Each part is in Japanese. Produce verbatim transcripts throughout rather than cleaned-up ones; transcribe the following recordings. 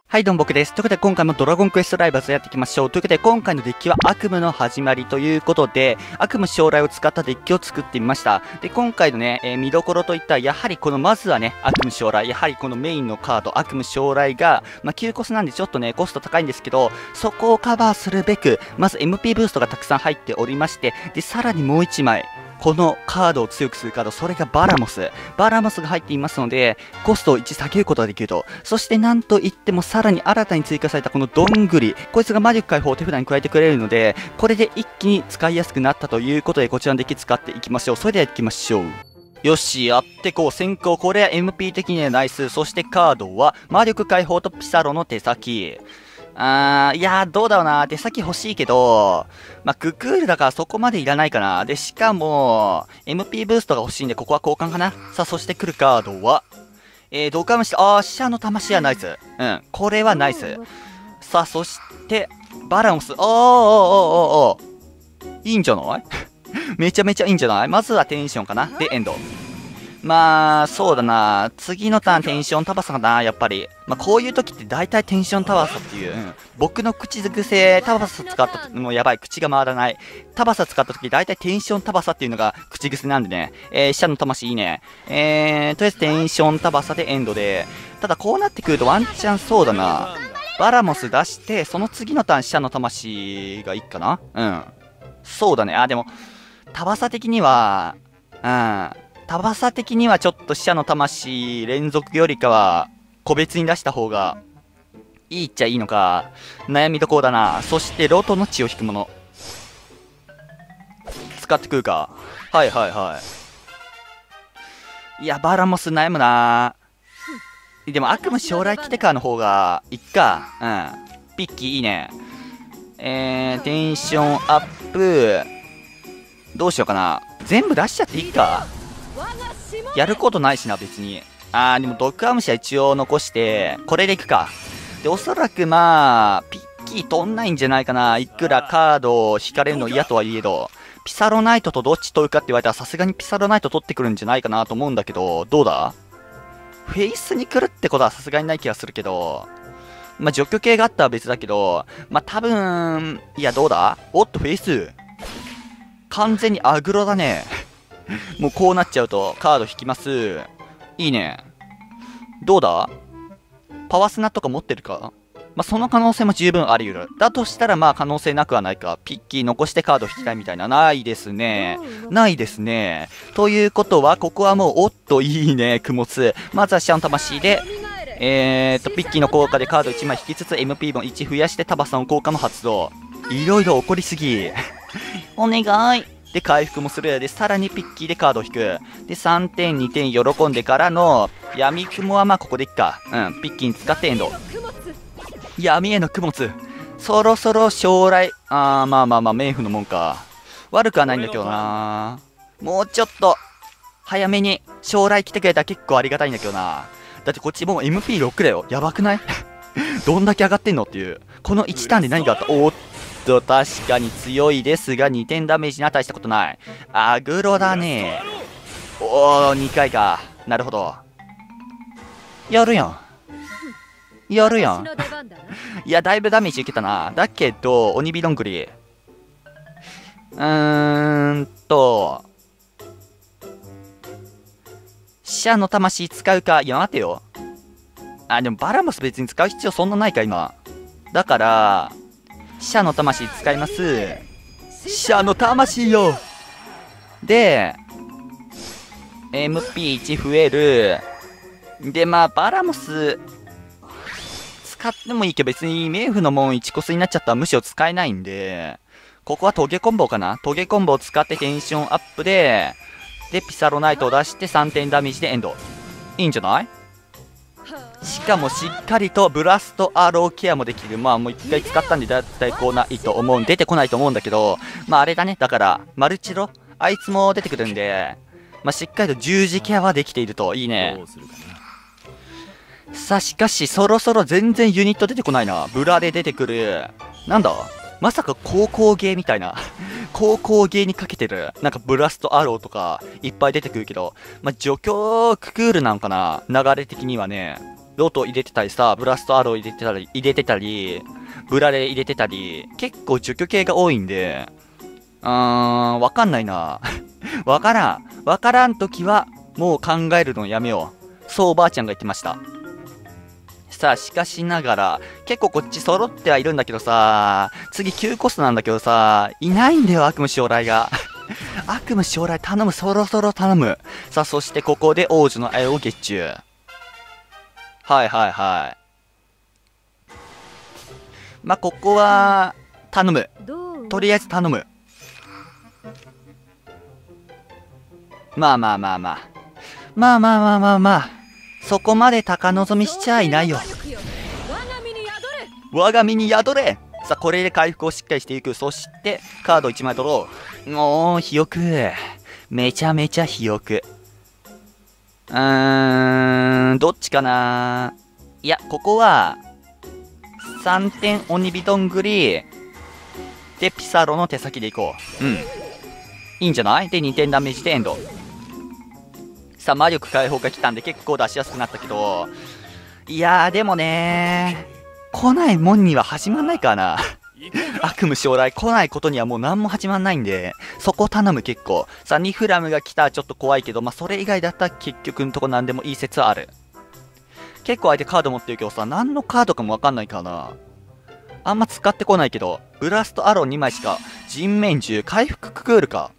はい、どうも僕です。ということで、今回もドラゴンクエストライバーズやっていきましょう。ということで、今回のデッキは悪夢の始まりということで、悪夢将来を使ったデッキを作ってみました。で、今回のね、えー見どころといったら、やはりこの、まずはね、悪夢将来、やはりこのメインのカード、悪夢将来が、まあ、きゅうコスなんでちょっとね、コスト高いんですけど、そこをカバーするべく、まず エムピー ブーストがたくさん入っておりまして、で、さらにもういちまい、このカードを強くするカード、それがバラモス。バラモスが入っていますので、コストをいち下げることができると。そしてなんといってもさらに新たに追加されたこのどんぐり。こいつが魔力解放を手札に加えてくれるので、これで一気に使いやすくなったということで、こちらのデッキ使っていきましょう。それではやっていきましょう。よし、やってこう。先行。これは エムピー 的にはナイス。そしてカードは、魔力解放とピサロの手先。あー、いやー、どうだろうな。手先欲しいけど、まあ、ククールだからそこまでいらないかな。で、しかも、エムピー ブーストが欲しいんで、ここは交換かな。さあ、そして来るカードは、えー、ドカムシ、あー、死者の魂はナイス。うん、これはナイス。さあ、そして、バランス、おーおーおーおーおーいいんじゃないめちゃめちゃいいんじゃない。まずはテンションかな。で、エンド。まあ、そうだな。次のターンテンションタバサかな、やっぱり。まあ、こういう時って大体テンションタバサっていう、うん、僕の口癖、タバサ使った時、もうやばい、口が回らない。タバサ使った時大体テンションタバサっていうのが口癖なんでね。えー、死者の魂いいね。えー、とりあえずテンションタバサでエンドで。ただこうなってくるとワンチャンそうだな。バラモス出して、その次のターン死者の魂がいいかな。うん。そうだね。あ、でも、タバサ的には、うん。タバサ的にはちょっと死者の魂連続よりかは個別に出した方がいいっちゃいいのか悩みどころだな。そしてロトの血を引くもの使ってくるか。はいはいはい。いやバラモス悩むな。でも悪夢将来来てからの方がいっか。うんピッキーいいね。えー、テンションアップどうしようかな。全部出しちゃっていいか。やることないしな別に。あーでもドクアムシは一応残してこれでいくか。でおそらくまあピッキー取んないんじゃないかな。いくらカードを引かれるの嫌とはいえど、ピサロナイトとどっち取るかって言われたらさすがにピサロナイト取ってくるんじゃないかなと思うんだけど、どうだ。フェイスに来るってことはさすがにない気がするけど、まあ除去系があったら別だけど、まあ多分いやどうだ。おっとフェイス完全にアグロだね。もうこうなっちゃうとカード引きます。いいね。どうだパワスナとか持ってるか。まあ、その可能性も十分あり得る。だとしたらまあ可能性なくはないか。ピッキー残してカード引きたいみたいな。ないですね。ないですね。ということは、ここはもう、おっといいね、供物。まずはシャン魂で、えーっと、ピッキーの効果でカードいちまい引きつつ エムピー もいち増やしてタバサの効果も発動。いろいろ起こりすぎ。お願い。で、回復もする。で、さらにピッキーでカードを引く。で、さんてん、にてん喜んでからの、闇雲はまあここでいっか。うん、ピッキーに使ってエンド。闇への供物。そろそろ将来、あー、まあまあまあ、冥府のもんか。悪くはないんだけどな。もうちょっと、早めに将来来てくれたら結構ありがたいんだけどな。だってこっちもう エムピーろく だよ。やばくないどんだけ上がってんのっていう。このいちターンで何があった。おーっと確かに強いですがにてんダメージに値したことない。アグロだね。おーにかいか。なるほど。やるやんやるやんいやだいぶダメージ受けたな。だけど鬼火どんぐりうーんと死者の魂使うか。いや待てよ。あでもバラモス別に使う必要そんなないか今。だから死者の魂使います。死者の魂よ。で エムピーいち 増える。でまあバラモス使ってもいいけど別に冥府の門いちコスになっちゃったらむしろ使えないんで、ここはトゲコンボかな。トゲコンボを使ってテンションアップででピサロナイトを出してさんてんダメージでエンド。いいんじゃない。しかもしっかりとブラストアローケアもできる。まあもう一回使ったんでだいたいこうないと思う。出てこないと思うんだけど、まああれだね。だからマルチロあいつも出てくるんで、まあしっかりと十字ケアはできているといいね。さあしかしそろそろ全然ユニット出てこないな。ブラで出てくる。なんだまさか高校ゲーみたいな高校ゲーにかけてるなんかブラストアローとかいっぱい出てくるけど、まあ、除去ククールなんかな流れ的にはね。 ロト入れてたりさ、ブラストアロー入れてたり、入れてたり、ブラレ入れてたり、結構除去系が多いんで、うーん、わかんないな。わからん。わからんときは、もう考えるのやめよう。そうおばあちゃんが言ってました。さあ、しかしながら、結構こっち揃ってはいるんだけどさ、次きゅうコストなんだけどさ、いないんだよ、悪夢将来が。悪夢将来頼む、そろそろ頼む。さあ、そしてここで王女の愛をゲッチュー。はいはいはい。まあ、ここは、頼む。とりあえず頼む。まあまあまあまあ。まあまあまあまあまあ。そこまで高望みしちゃいないよ。我が身に宿れ。さあ、これで回復をしっかりしていく。そして、カードいちまい取ろう。もう、肥沃。めちゃめちゃ肥沃。うーん、どっちかないや、ここは、さんてん鬼火どんぐり、で、ピサロの手先でいこう。うん。いいんじゃない？で、にてんダメージでエンド。さあ、魔力解放が来たんで結構出しやすくなったけど、いやー、でもねー、来ないもんには始まんないからな。悪夢将来来ないことにはもう何も始まんないんで、そこ頼む結構。さあ、ニフラムが来たらちょっと怖いけど、まあ、それ以外だったら結局んとこなんでもいい説はある。結構相手カード持ってるけどさ、何のカードかもわかんないからな。あんま使ってこないけど、ブラストアローにまいしか、人面銃、回復ククールか。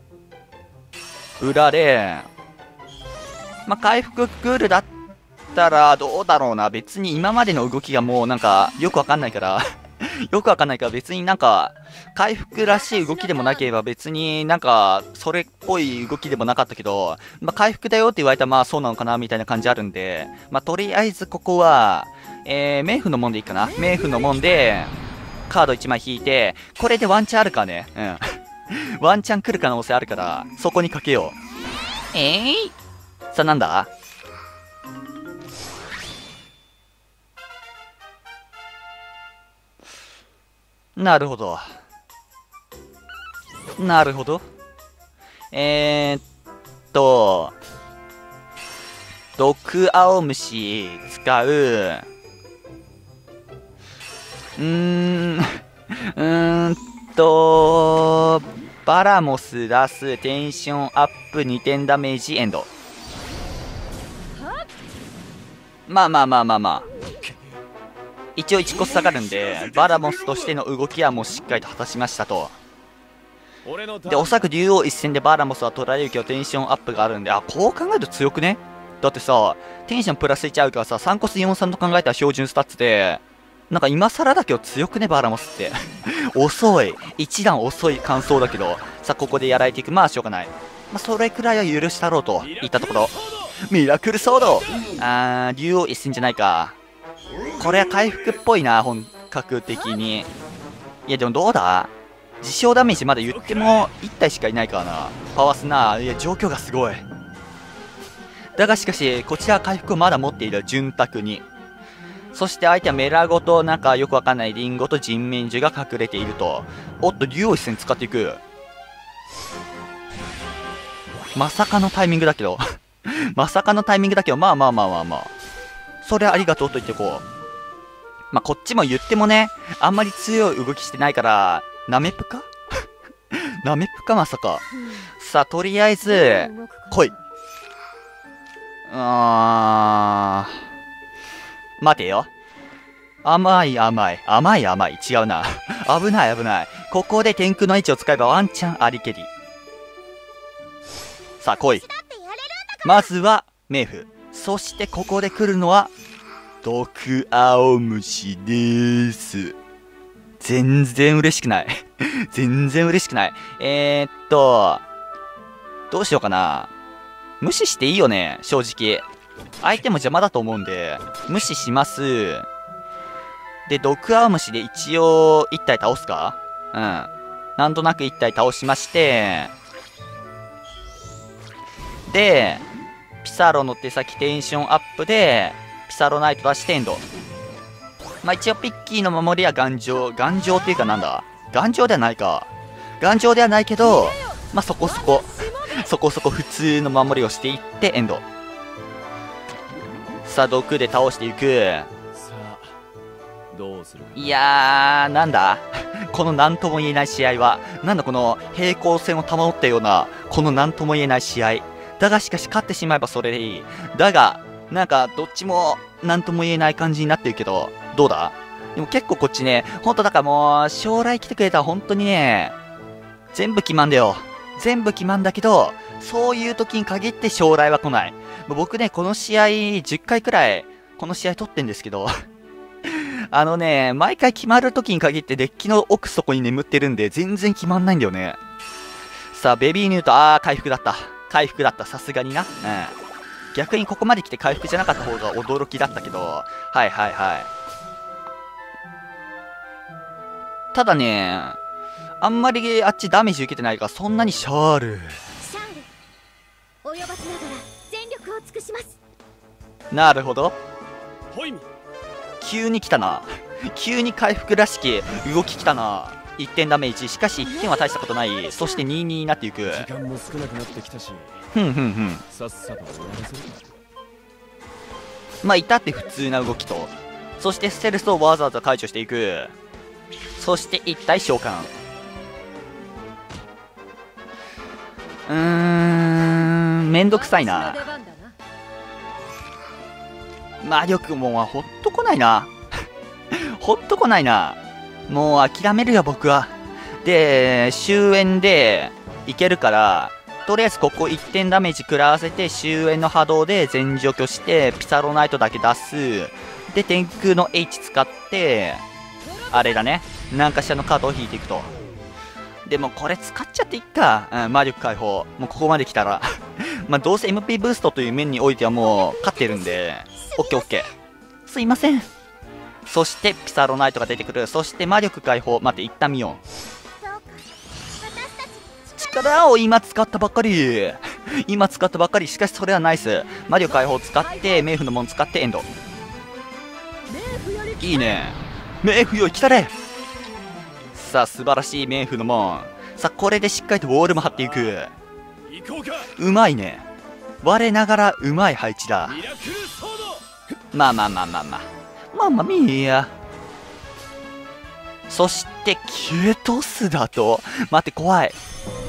裏で、まあ、回復クールだったらどうだろうな。別に今までの動きがもうなんかよくわかんないからよくわかんないから別になんか回復らしい動きでもなければ別になんかそれっぽい動きでもなかったけど、まあ、回復だよって言われたらまあそうなのかなみたいな感じあるんで、まあ、とりあえずここは、えー、冥府の門でいいかな。冥府の門でカードいちまい引いて、これでワンチャンあるかね。うんワンチャン来る可能性あるからそこにかけよう。えーいさあ、なんだなるほど。なるほど。えー、っと、毒青虫使う。うーん、うーんと、バラモス出すテンションアップにてんダメージエンド。まあまあまあまあまあ。一応いちコス下がるんで、バラモスとしての動きはもうしっかりと果たしましたと。で、おそらく竜王一戦でバラモスは取られるけどテンションアップがあるんで、あ、こう考えると強くね？だってさ、テンションプラスいちあるからさ、さんコスよんさんと考えたら標準スタッツで、なんか今更だけど強くね、バラモスって。遅い。一段遅い感想だけど、さあ、ここでやられていく。まあ、しょうがない。まあ、それくらいは許したろうといったところ。ミラクルソードあー、竜王一戦じゃないか。これは回復っぽいな、本格的に。いや、でもどうだ？自傷ダメージまだ言ってもいち体しかいないからな。パワースナー、いや、状況がすごい。だがしかし、こちらは回復をまだ持っている、潤沢に。そして相手はメラゴとなんかよくわかんないリンゴと人面獣が隠れていると。おっと、竜王一戦使っていく。まさかのタイミングだけど。まさかのタイミングだけど、まあまあまあまあまあ。それはありがとうと言ってこう。まあ、こっちも言ってもね、あんまり強い動きしてないから、ナメプかナメプかまさか。さあ、とりあえず、来い。あー。待てよ。甘い甘い。甘い甘い。違うな。危ない危ない。ここで天空の位置を使えばワンチャンありけり。さあ、来い。まずは、冥府。そしてここで来るのは、毒青虫でーす。全然嬉しくない。全然嬉しくない。えー、っと、どうしようかな。無視していいよね、正直。相手も邪魔だと思うんで、無視します。で、毒青虫で一応いち体倒すか？うん。なんとなくいち体倒しまして、で、ピサロの手先テンションアップで、ピサロナイト出してエンド。まあ、一応ピッキーの守りは頑丈。頑丈っていうかなんだ？頑丈ではないか。頑丈ではないけど、まあ、そこそこ、そこそこ普通の守りをしていってエンド。 さあ毒で倒していく。 さあどうするか。 いやー、なんだこの何とも言えない試合は。なんだこの平行線を保ったようなこの何とも言えない試合だが、しかし勝ってしまえばそれでいい。だがなんかどっちも何とも言えない感じになってるけど、どうだ。でも結構こっちね、ほんとだからもう将来来てくれたら本当にね、全部決まんだよ。全部決まんだけど、そういう時に限って将来は来ない。僕ね、この試合じゅっかいくらいこの試合取ってんですけどあのね、毎回決まる時に限ってデッキの奥底に眠ってるんで全然決まんないんだよね。さあベビーニュート、あー回復だった。回復だった、さすがにな。うん、逆にここまで来て回復じゃなかった方が驚きだったけど、はいはいはい。ただね、あんまりあっちダメージ受けてないからそんなにシャールシャール、及ばせながら全力を尽くします。 なるほど。 ホイミ急に来たな急に回復らしき動き来たな。いってんダメージ、しかしいってんは大したことない。そしてにたいにになっていく。 時間も少なくなってきたし、 ふんふんふん。 さっさと終わらせるか。 まあ至って普通な動きと、そしてステルスをわざわざ解除していく。そして一体召喚。うーん、めんどくさいな。魔力もほっとこないなほっとこないな。もう諦めるよ僕は。で終焉でいけるから、とりあえずここいってんダメージ食らわせて終焉の波動で全除去してピサロナイトだけ出す。で天空の H 使ってあれだね、何かしらのカードを引いていくと。でもこれ使っちゃっていっか、うん、魔力解放。もうここまで来たらまあどうせ エムピー ブーストという面においてはもう勝ってるんで オーケーオーケー。 すいません。そしてピサロナイトが出てくる。そして魔力解放。待って一旦見よう。力を今使ったばっかり今使ったばっかり。しかしそれはナイス。魔力解放を使って冥府の門使ってエンド。いいね、冥府より来たれ。さあ素晴らしい冥府の門。さあこれでしっかりとウォールも張っていく。うまいね、我ながらうまい配置だ。まあまあまあまあまあママミーヤ。そしてキュートスだと、待って怖い。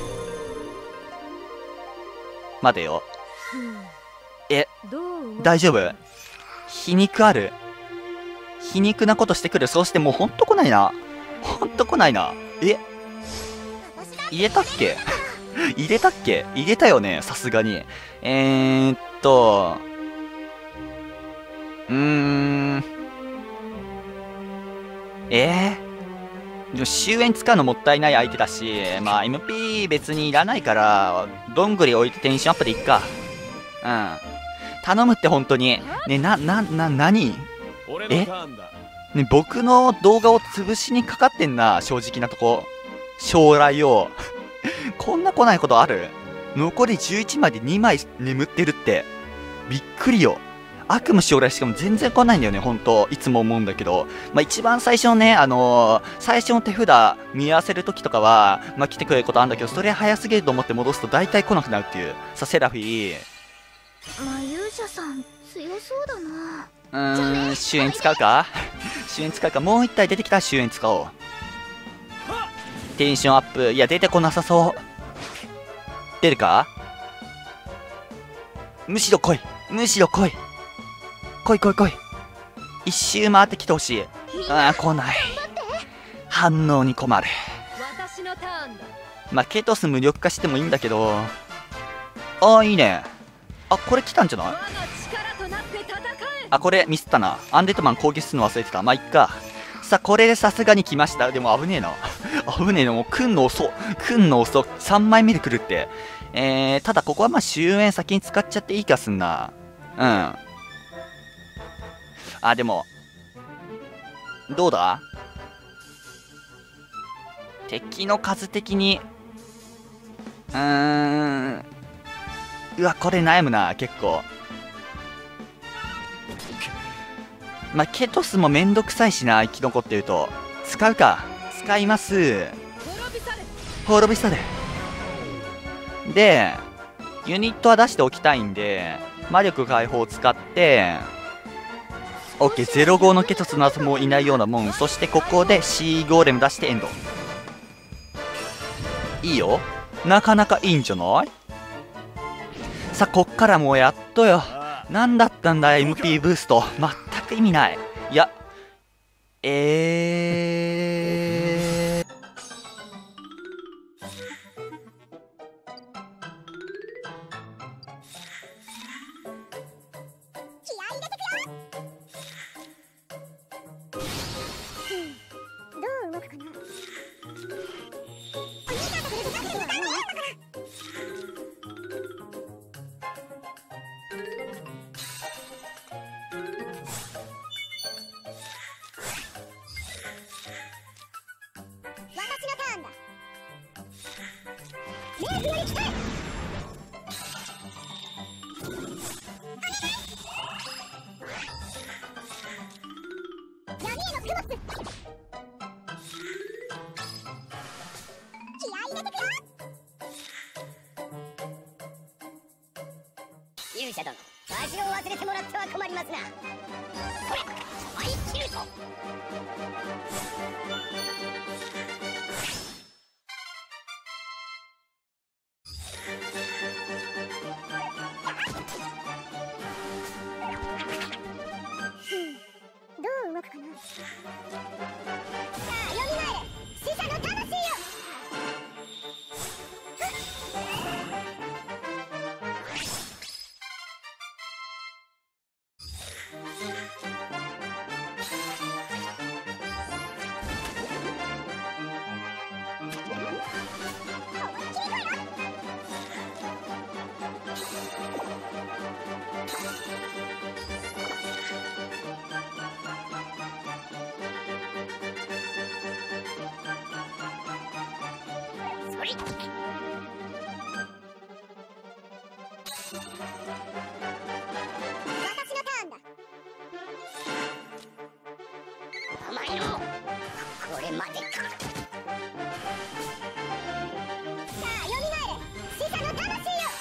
待てよ、え大丈夫、皮肉ある、皮肉なことしてくる。そしてもうほんと来ないな、ほんと来ないな。え入れたっけ入れたっけ入れたよね、さすがに。えーっとうーんえー、でも終焉使うのもったいない相手だし、まあ エムピー 別にいらないからどんぐり置いてテンションアップでいっか。うん頼むって本当にね。ななな何えね、僕の動画を潰しにかかってんな、正直なとこ。将来をこんな来ないことある。残りじゅういちまいでにまい眠ってるってびっくりよ。悪夢将来しかも全然来ないんだよね、ほんと。いつも思うんだけど。まあ一番最初のね、あのー、最初の手札見合わせるときとかは、まあ来てくれることあるんだけど、それ早すぎると思って戻すと大体来なくなるっていう。さあ、セラフィー。 マユーシャさん、強そうだな。 うーん、終焉使うか終焉使うか。もう一体出てきたら終焉使おう。テンションアップ。いや、出てこなさそう。出るか。むしろ来い。むしろ来い。来い来い来い。一周回ってきてほしい。ああ、来ない。反応に困る。まあ、ケトス無力化してもいいんだけど。ああ、いいね。あ、これ来たんじゃない。あ、これミスったな。アンデッドマン攻撃するの忘れてた。まあ、いっか。さあ、これでさすがに来ました。でも危ねえな。危ねえな。もう、くんの遅。くんの遅。さんまいめで来るって。えー、ただここはまあ終焉先に使っちゃっていいかすんな。うん。あ、でも、どうだ敵の数的に。うーん。うわ、これ悩むな、結構。まあ、ケトスもめんどくさいしな、生き残ってると。使うか。使います。滅び去れ。で、ユニットは出しておきたいんで、魔力解放を使って、 オッケー、ゼロごのケトスの後もういないようなもん。そしてここで C ゴーレム出してエンド。いいよ、なかなかいいんじゃない。さあこっからもうやっとよ。何だったんだ エムピー ブースト、全く意味ない。いやえーどう動くかな。勇者殿、味を忘れてもらっては困りますな。それ、愛キルト。どう動くかな。さあ、よみがえれ、死者の魂よ。それ。私のターンだ。お前のこれまでか。さあ、よみがえれ、死者の魂よ。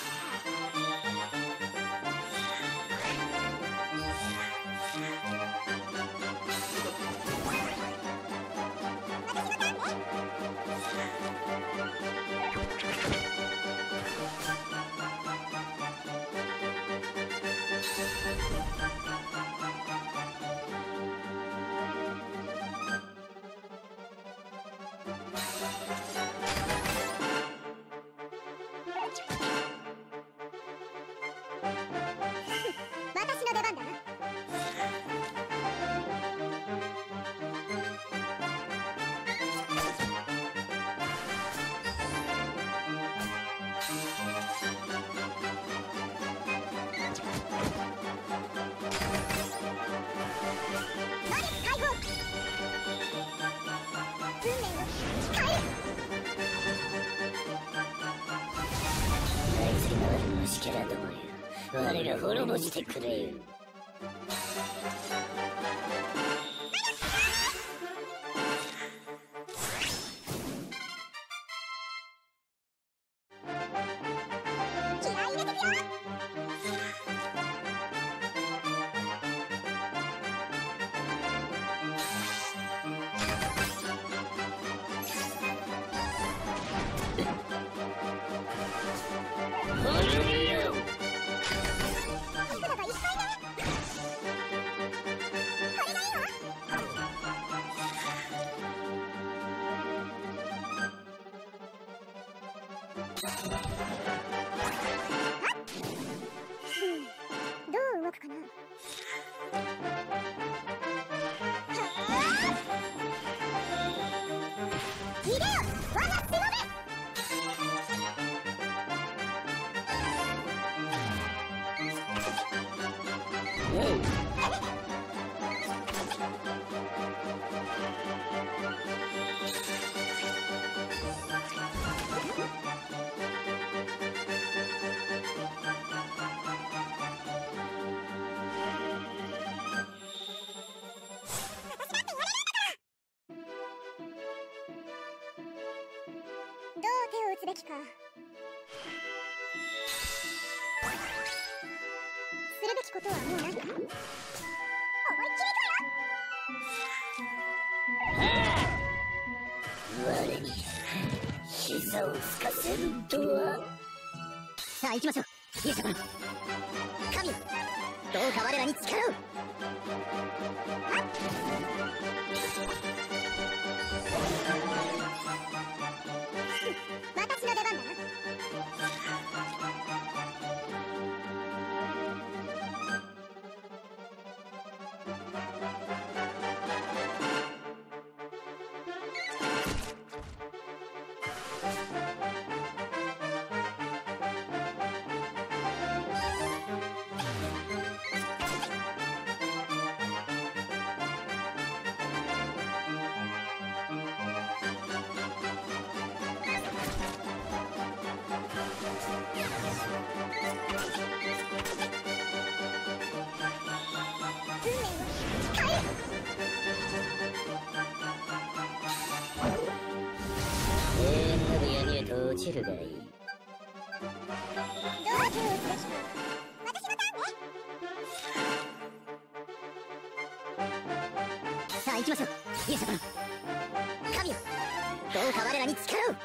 私の出番だな。魔力解放。運命を変える。あいつが虫けらどもよ、我が滅ぼしてくれよ。気合い入れてくよ。どう動くかな。逃げよ、我がしもべ。どう手を打つべきか。するべきことはもうないか。思いっきり技を吹かせるとは。さあ行きましょう勇者殿。神よ、どうか我らに力を。私の出番だな。落ちるがいい。どう手を打つべきか。私のターンね。さあ行きましょう勇者殿。神よ、どうか我らに力を。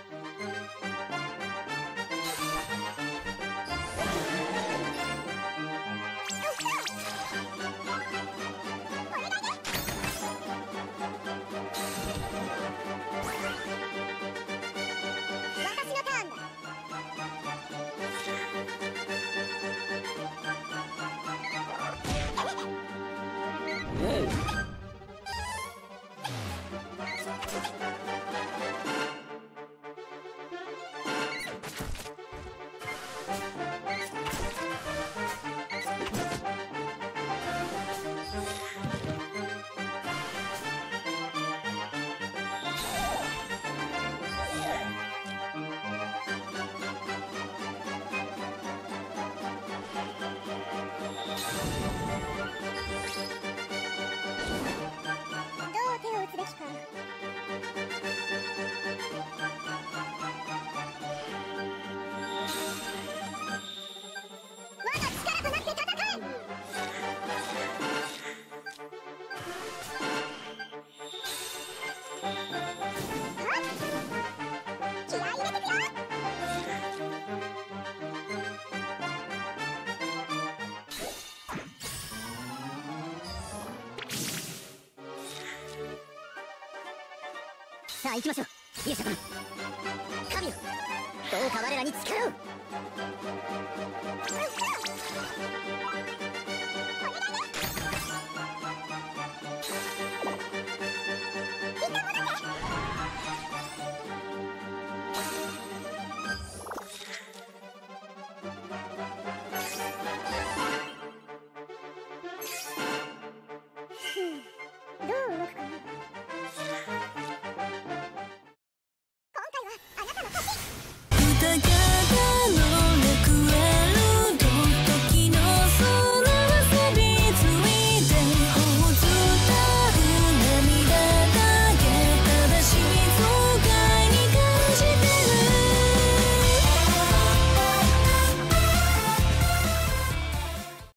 さあ行きましょう勇者殿。神よ、どうか我らに力を。